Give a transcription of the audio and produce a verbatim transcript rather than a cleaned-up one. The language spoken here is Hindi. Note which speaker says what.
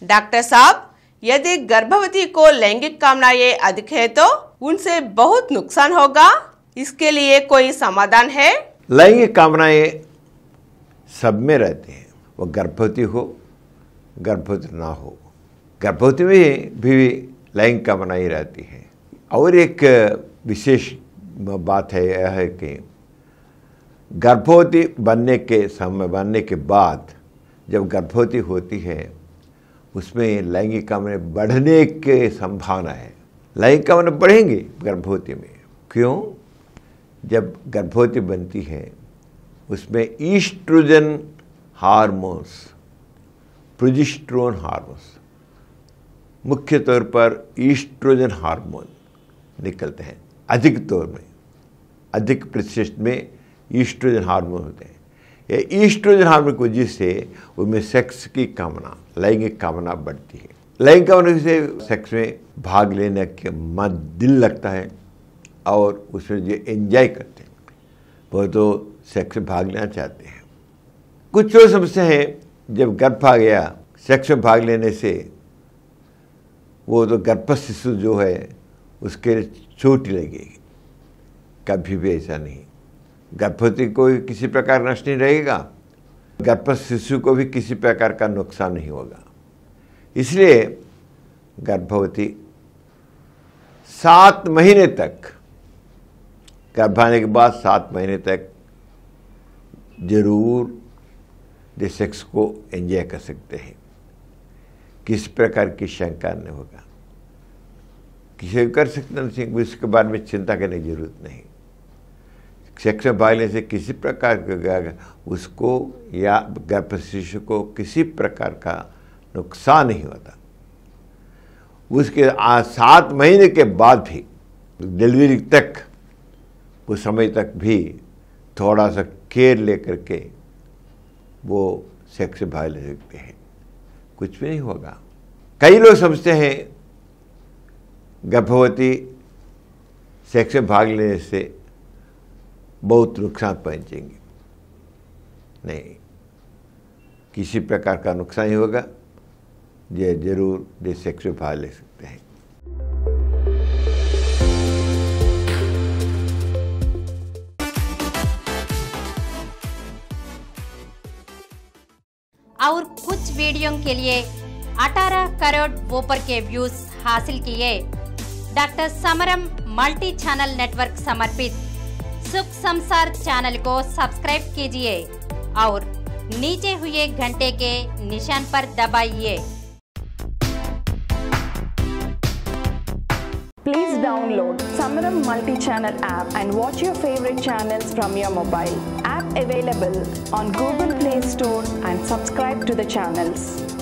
Speaker 1: डॉक्टर साहब, यदि गर्भवती को लैंगिक कामनाएं अधिक है तो उनसे बहुत नुकसान होगा, इसके लिए कोई समाधान है?
Speaker 2: लैंगिक कामनाएं सब में रहते हैं, वो गर्भवती हो गर्भवती ना हो, गर्भवती में भी लैंगिक कामनाएं रहती हैं। और एक विशेष बात है यह है कि गर्भवती बनने के समय बनने के बाद जब गर्भवती होती है उसमें लैंगिक कामनाएं बढ़ने के संभावना है। लैंगिक कामनाएं बढ़ेंगी गर्भवती में। क्यों? जब गर्भवती बनती है उसमें ईस्ट्रोजन हार्मोन्स, प्रोजेस्टेरोन हार्मोन्स, मुख्य तौर पर ईस्ट्रोजन हार्मोन निकलते हैं। अधिक तौर में, अधिक प्रतिशत में ईस्ट्रोजन हार्मोन होते हैं। ये ईस्ट्रोजन हार्मोन की वजह से उनमें सेक्स की कामना, लैंगिक कामना बढ़ती है। लैंगिक कामना से सेक्स में भाग लेने के मन दिल लगता है और उसमें जो एंजॉय करते हैं वो तो सेक्स में भाग लेना चाहते हैं। कुछ लोग समझते हैं जब गर्भ आ गया सेक्स में भाग लेने से वो तो गर्भस्थ शिशु जो है उसके चोट लगेगी। कभी भी ऐसा नहीं। गर्भवती को किसी प्रकार नष्ट नहीं रहेगा, गर्भस्थ शिशु को भी किसी प्रकार का नुकसान नहीं होगा। इसलिए गर्भवती सात महीने तक, गर्भ आने के बाद सात महीने तक जरूर जो सेक्स को एंजॉय कर सकते हैं। किसी प्रकार की शंका नहीं होगा, किसी कर सकते नहीं, उसके बारे में चिंता करने की जरूरत नहीं। सेक्स में भाग लेने से किसी प्रकार का उसको या गर्भस्थ शिशु को किसी प्रकार का नुकसान नहीं होता। उसके सात महीने के बाद भी डिलीवरी तक, उस समय तक भी थोड़ा सा केयर लेकर के वो सेक्स में भाग ले सकते हैं, कुछ भी नहीं होगा। कई लोग समझते हैं गर्भवती सेक्स में भाग लेने से बहुत नुकसान पहुंचेंगे। नहीं, किसी प्रकार का नुकसान ही होगा। ये जरूर ये सेक्स में भाग ले सकते हैं।
Speaker 3: और कुछ वीडियो के लिए अठारह करोड़ ऊपर के व्यूज हासिल किए डॉक्टर समरम मल्टी चैनल नेटवर्क समर्पित सुख संसार चैनल को सब्सक्राइब कीजिए और नीचे हुए घंटे के निशान पर दबाइए।
Speaker 4: Please download Samaram multi-channel app and watch your favorite channels from your mobile. App available on Google Play Store and subscribe to the channels.